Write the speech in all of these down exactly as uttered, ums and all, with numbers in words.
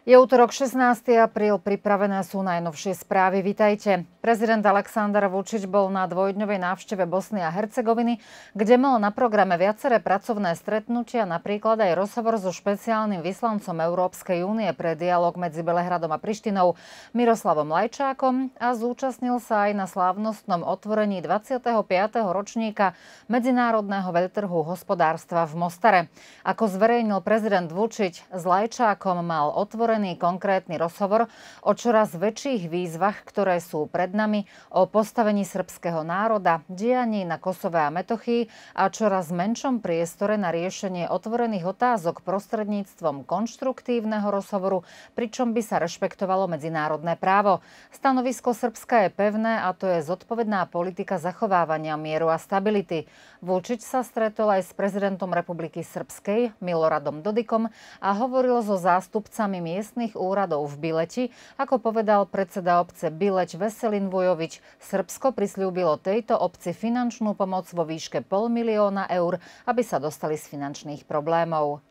Je útorok šestnásteho apríl, pripravené sú najnovšie správy. Vitajte. Prezident Aleksandar Vučić bol na dvojdňovej návšteve Bosny a Hercegoviny, kde mal na programe viaceré pracovné stretnutia, napríklad aj rozhovor so špeciálnym vyslancom Európskej únie pre dialog medzi Belehradom a Prištinou Miroslavom Lajčákom a zúčastnil sa aj na slávnostnom otvorení dvadsiateho piateho ročníka Medzinárodného veľtrhu hospodárstva v Mostare. Ako zverejnil prezident Vučić, s Lajčákom mal otvorený konkrétny rozhovor o čoraz väčších výzvach, ktoré sú pred nami, o postavení srbského národa, dianí na Kosove a Metochii a čoraz menšom priestore na riešenie otvorených otázok prostredníctvom konštruktívneho rozhovoru, pričom by sa rešpektovalo medzinárodné právo. Stanovisko Srbska je pevné a to je zodpovedná politika zachovávania mieru a stability. Vučić sa stretol aj s prezidentom Republiky Srbskej Miloradom Dodikom a hovoril so zástupcami miestnych úradov v Bileti. Ako povedal predseda obce Bileť Veselin Vujović, Srbsko prisľúbilo tejto obci finančnú pomoc vo výške pol milióna eur, aby sa dostali z finančných problémov.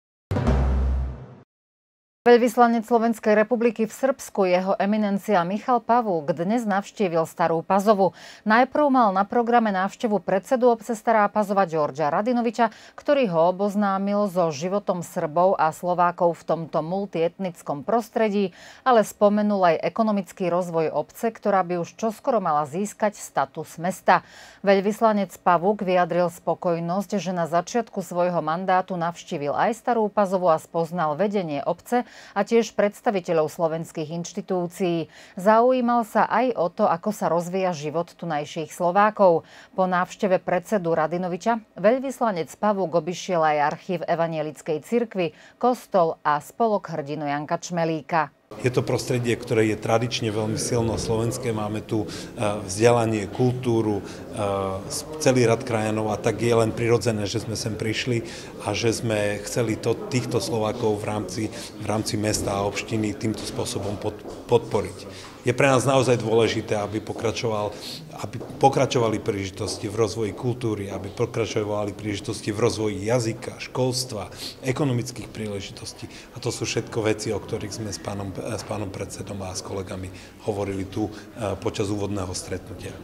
Veľvyslanec Slovenskej republiky v Srbsku, jeho eminencia Michal Pavúk, dnes navštívil Starú Pazovu. Najprv mal na programe návštevu predsedu obce Stará Pazova Đorđa Radinoviča, ktorý ho oboznámil so životom Srbov a Slovákov v tomto multietnickom prostredí, ale spomenul aj ekonomický rozvoj obce, ktorá by už čoskoro mala získať status mesta. Veľvyslanec Pavúk vyjadril spokojnosť, že na začiatku svojho mandátu navštívil aj Starú Pazovu a spoznal vedenie obce a tiež predstaviteľov slovenských inštitúcií. Zaujímal sa aj o to, ako sa rozvíja život tunajších Slovákov. Po návšteve predsedu Radinoviča veľvyslanec Pavúk obišiel aj archív Evanielickej cirkvi, kostol a spolok hrdinu Janka Čmelíka. Je to prostredie, ktoré je tradične veľmi silno slovenské. Máme tu vzdelanie, kultúru, celý rad krajanov a tak je len prirodzené, že sme sem prišli a že sme chceli to, týchto Slovákov v rámci, v rámci mesta a obštiny týmto spôsobom pod, podporiť. Je pre nás naozaj dôležité, aby, pokračoval, aby pokračovali príležitosti v rozvoji kultúry, aby pokračovali príležitosti v rozvoji jazyka, školstva, ekonomických príležitostí. A to sú všetko veci, o ktorých sme s pánom, s pánom predsedom a s kolegami hovorili tu počas úvodného stretnutia.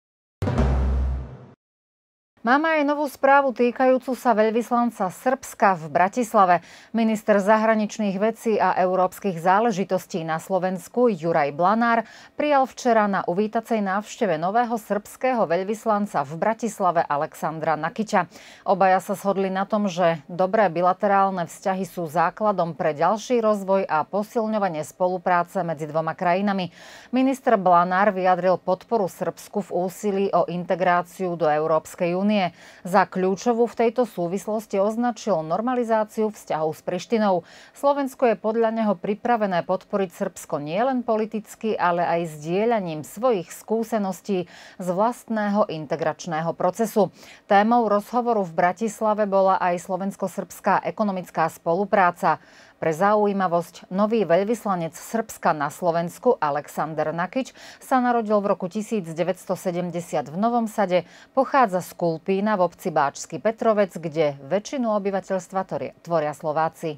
Máme aj novú správu týkajúcu sa veľvyslanca Srbska v Bratislave. Minister zahraničných vecí a európskych záležitostí na Slovensku Juraj Blanár prijal včera na uvítacej návšteve nového srbského veľvyslanca v Bratislave Aleksandra Nakića. Obaja sa shodli na tom, že dobré bilaterálne vzťahy sú základom pre ďalší rozvoj a posilňovanie spolupráce medzi dvoma krajinami. Minister Blanár vyjadril podporu Srbsku v úsilí o integráciu do Európskej únie. Za kľúčovú v tejto súvislosti označil normalizáciu vzťahov s Prištinou. Slovensko je podľa neho pripravené podporiť Srbsko nielen politicky, ale aj zdieľaním svojich skúseností z vlastného integračného procesu. Témou rozhovoru v Bratislave bola aj slovensko-srbská ekonomická spolupráca. Pre zaujímavosť, nový veľvyslanec Srbska na Slovensku Aleksandar Nakić sa narodil v roku tisícdeväťstosedemdesiat v Novom Sade, pochádza z Kulpína v obci Báčsky Petrovec, kde väčšinu obyvateľstva tvoria Slováci.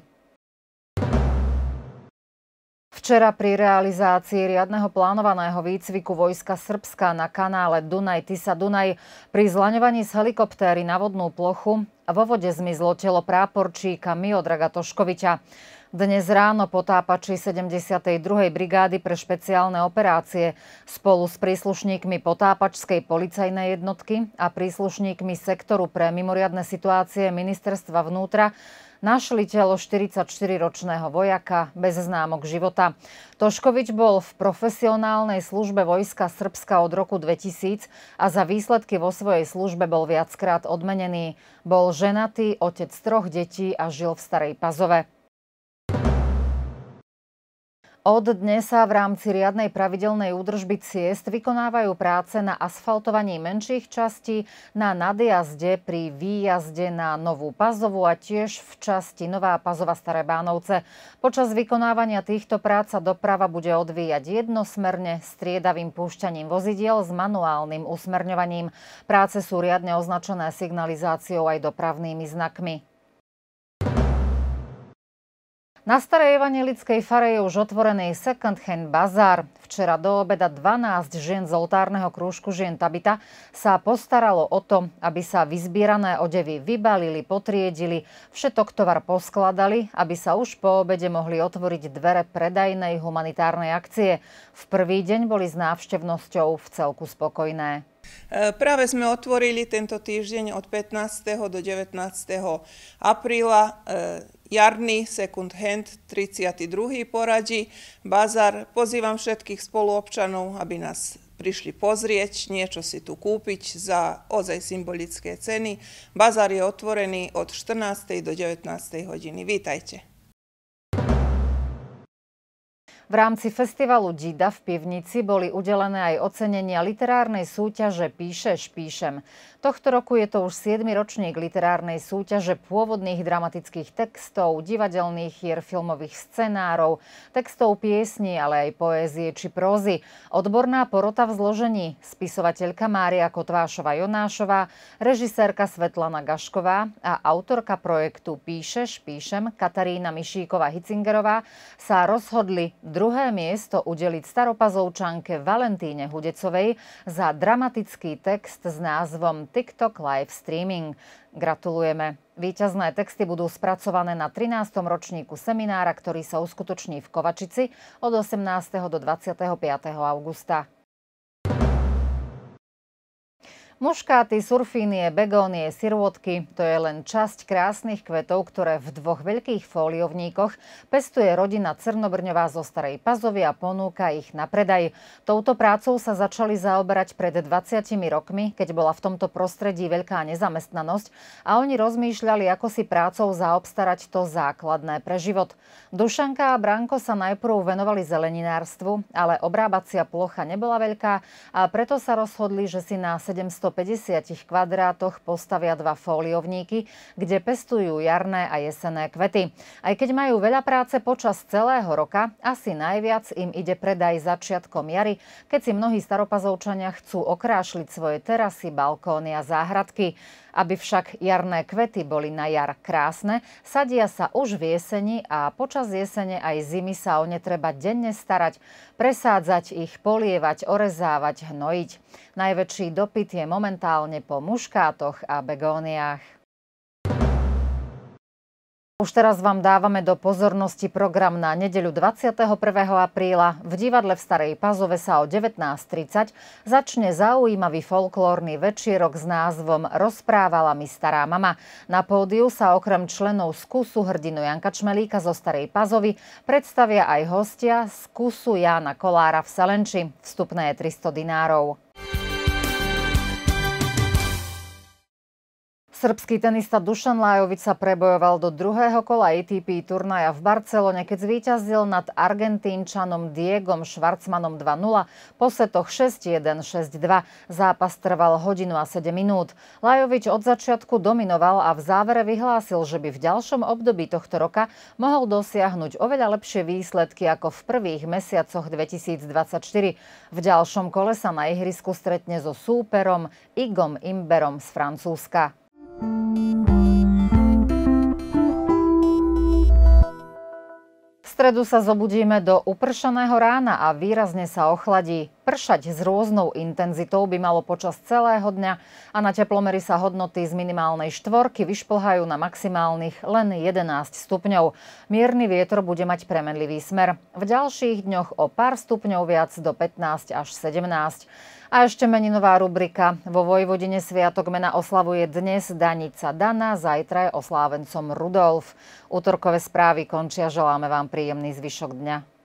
Včera pri realizácii riadneho plánovaného výcviku vojska Srbska na kanále Dunaj-Tisa-Dunaj pri zlaňovaní z helikoptéry na vodnú plochu vo vode zmizlo telo práporčíka Miodraga Toškoviča. Dnes ráno potápači sedemdesiatej druhej brigády pre špeciálne operácie spolu s príslušníkmi potápačskej policajnej jednotky a príslušníkmi sektoru pre mimoriadne situácie ministerstva vnútra našli telo štyridsaťštyriročného vojaka bez známok života. Toškovič bol v profesionálnej službe vojska Srbska od roku dvetisíc a za výsledky vo svojej službe bol viackrát odmenený. Bol ženatý, otec troch detí a žil v Starej Pazove. Od dnes sa v rámci riadnej pravidelnej údržby ciest vykonávajú práce na asfaltovaní menších častí, na nadjazde pri výjazde na Novú Pazovu a tiež v časti Nová Pazova Staré Bánovce. Počas vykonávania týchto prác sa doprava bude odvíjať jednosmerne striedavým púšťaním vozidiel s manuálnym usmerňovaním. Práce sú riadne označené signalizáciou aj dopravnými znakmi. Na starej evanjelickej fare je už otvorený second hand bazár. Včera do obeda dvanásť žien z oltárneho krúžku žien Tabita sa postaralo o to, aby sa vyzbierané odevy vybalili, potriedili, všetok tovar poskladali, aby sa už po obede mohli otvoriť dvere predajnej humanitárnej akcie. V prvý deň boli s návštevnosťou v celku spokojné. Práve sme otvorili tento týždeň od pätnásteho do devätnásteho apríla jarný second hand tridsiaty druhý poradí bazár. Pozývam všetkých spoluobčanov, aby nás prišli pozrieť, niečo si tu kúpiť za ozaj symbolické ceny. Bazár je otvorený od štrnástej do devätnástej hodiny. Vítajte. V rámci festivalu Džida v Pivnici boli udelené aj ocenenia literárnej súťaže Píšeš, píšem. Tohto roku je to už siedmy ročník literárnej súťaže pôvodných dramatických textov, divadelných hier, filmových scenárov, textov piesní, ale aj poézie či prózy. Odborná porota v zložení spisovateľka Mária Kotvášová-Jonášová, režisérka Svetlana Gašková a autorka projektu Píšeš, píšem Katarína Mišíková-Hicingerová sa rozhodli druhé miesto udeliť staropazovčanke Valentíne Hudecovej za dramatický text s názvom TikTok live streaming. Gratulujeme. Víťazné texty budú spracované na trinástom ročníku seminára, ktorý sa uskutoční v Kovačici od osemnásteho do dvadsiateho piateho augusta. Muškáty, surfínie, begónie, sirôtky – to je len časť krásnych kvetov, ktoré v dvoch veľkých fóliovníkoch pestuje rodina Crnobrňová zo Starej Pazovy a ponúka ich na predaj. Touto prácou sa začali zaoberať pred dvadsiatimi rokmi, keď bola v tomto prostredí veľká nezamestnanosť a oni rozmýšľali, ako si prácou zaobstarať to základné pre život. Dušanka a Branko sa najprv venovali zeleninárstvu, ale obrábacia plocha nebola veľká a preto sa rozhodli, že si na sedemstopäťdesiat kvadrátoch postavia dva fóliovníky, kde pestujú jarné a jesenné kvety. Aj keď majú veľa práce počas celého roka, asi najviac im ide predaj začiatkom jary, keď si mnohí staropazovčania chcú okrášliť svoje terasy, balkóny a záhradky. Aby však jarné kvety boli na jar krásne, sadia sa už v jeseni a počas jesene aj zimy sa o ne treba denne starať, presádzať ich, polievať, orezávať, hnojiť. Najväčší dopyt je momentálne po muškátoch a begóniách. Už teraz vám dávame do pozornosti program na nedeľu dvadsiateho prvého apríla. V divadle v Starej Pazove sa o devätnásť tridsať začne zaujímavý folklórny večierok s názvom Rozprávala mi stará mama. Na pódiu sa okrem členov Skusu hrdinu Janka Čmelíka zo Starej Pazovy predstavia aj hostia Skusu Jána Kolára v Selenči. Vstupné je tristo dinárov. Srbský tenista Dušan Lajović sa prebojoval do druhého kola á té pé turnaja v Barcelone, keď zvíťazil nad Argentínčanom Diegom Schwartzmanom dva nula po setoch šesť jeden, šesť dva. Zápas trval hodinu a sedem minút. Lajović od začiatku dominoval a v závere vyhlásil, že by v ďalšom období tohto roka mohol dosiahnuť oveľa lepšie výsledky ako v prvých mesiacoch dvetisícdvadsaťštyri. V ďalšom kole sa na ihrisku stretne so súperom Igom Imberom z Francúzska. V stredu sa zobudíme do upršaného rána a výrazne sa ochladí. Pršať s rôznou intenzitou by malo počas celého dňa a na teplomery sa hodnoty z minimálnej štvorky vyšplhajú na maximálnych len jedenásť stupňov. Mierny vietor bude mať premenlivý smer. V ďalších dňoch o pár stupňov viac do pätnásť až sedemnásť. A ešte meninová rubrika. Vo Vojvodine sviatok mena oslavuje dnes Danica Dana, zajtra je oslávencom Rudolf. Útorkové správy končia, želáme vám príjemný zvyšok dňa.